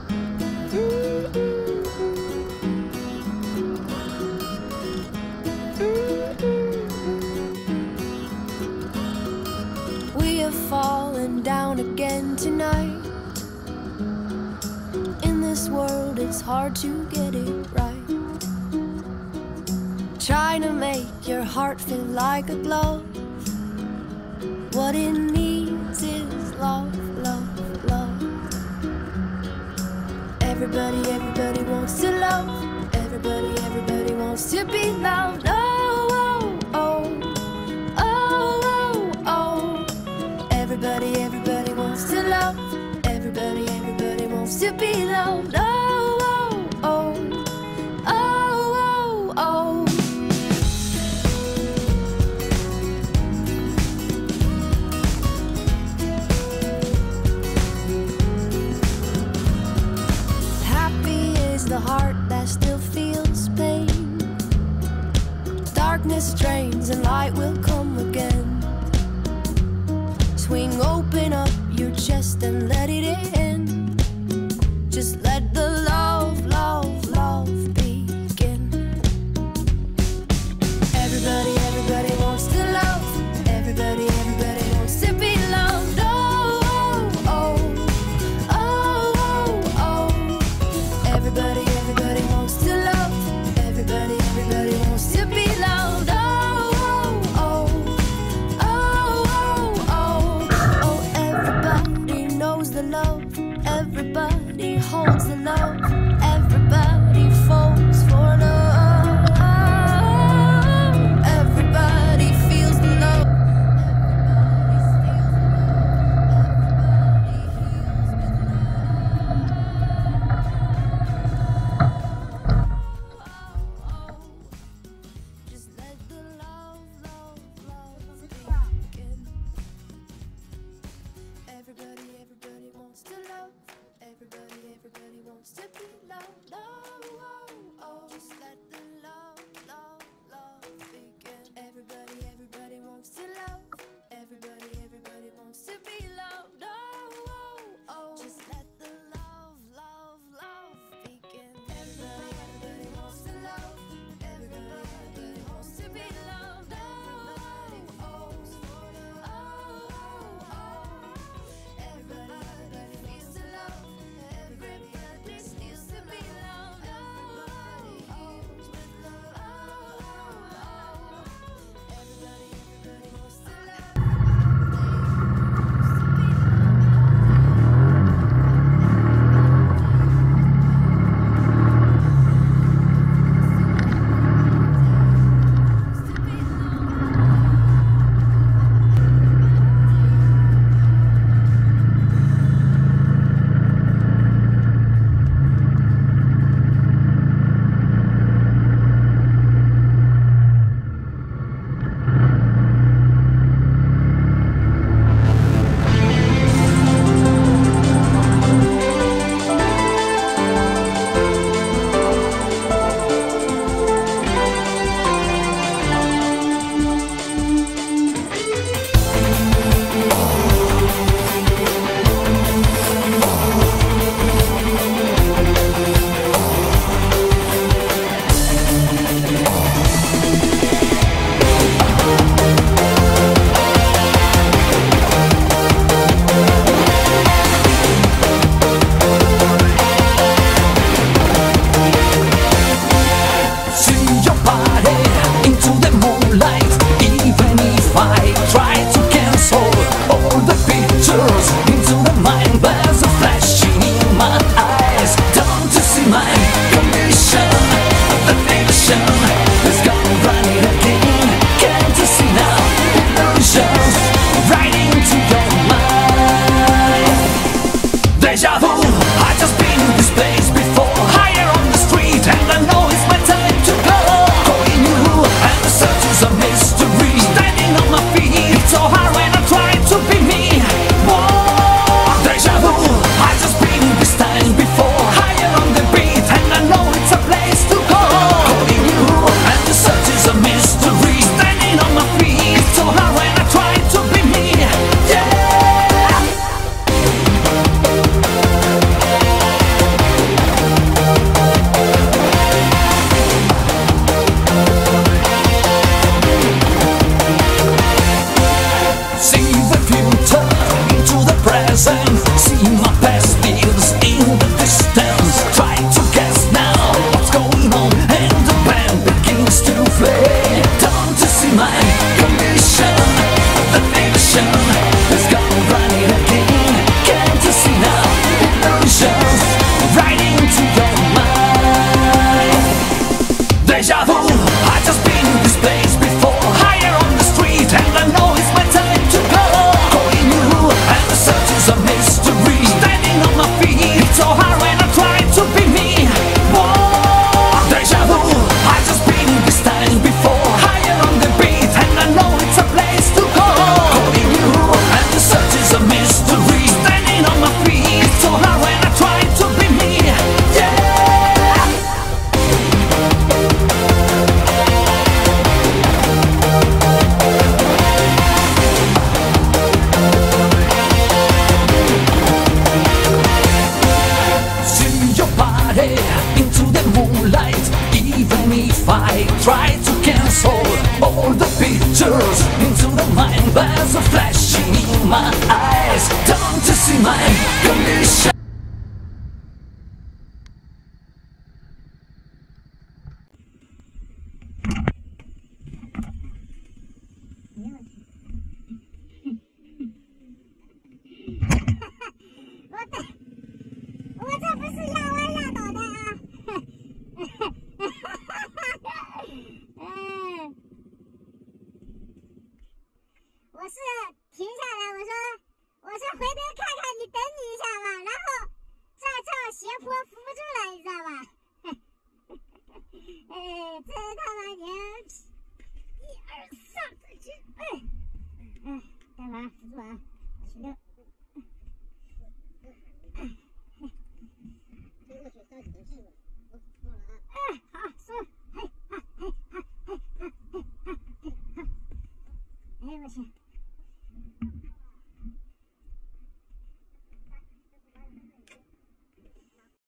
We are falling down again tonight. In this world, it's hard to get it right. Trying to make your heart feel like a glove. What it needs is love, love, love. Everybody, everybody wants to love. Everybody, everybody wants to be loved. Oh, oh, oh, oh, oh, oh. Everybody, everybody wants to love. Everybody, everybody wants to be loved. Oh, oh, oh, oh, oh, oh. Happy is the heart that still feels pain. Darkness drains and light will come again. Swing open up your chest and let it in. Just let the It's so hard when I try to be me. Whoa, deja vu. I just been this time before. Higher on the beat, and I know it's a place to go. Calling you, and the search is a mystery. Standing on my feet. It's so hard when I try to be me. Yeah. Into the moonlight, even if I try to cancel all the pictures into the mind, there's a flashing in my eyes. Don't you see my condition? 我是停下来，我说回头看看你，等你一下吧，然后这样斜坡扶不住了，你知道吧？真他妈牛逼！1、2、3，再去，干嘛扶住啊？6。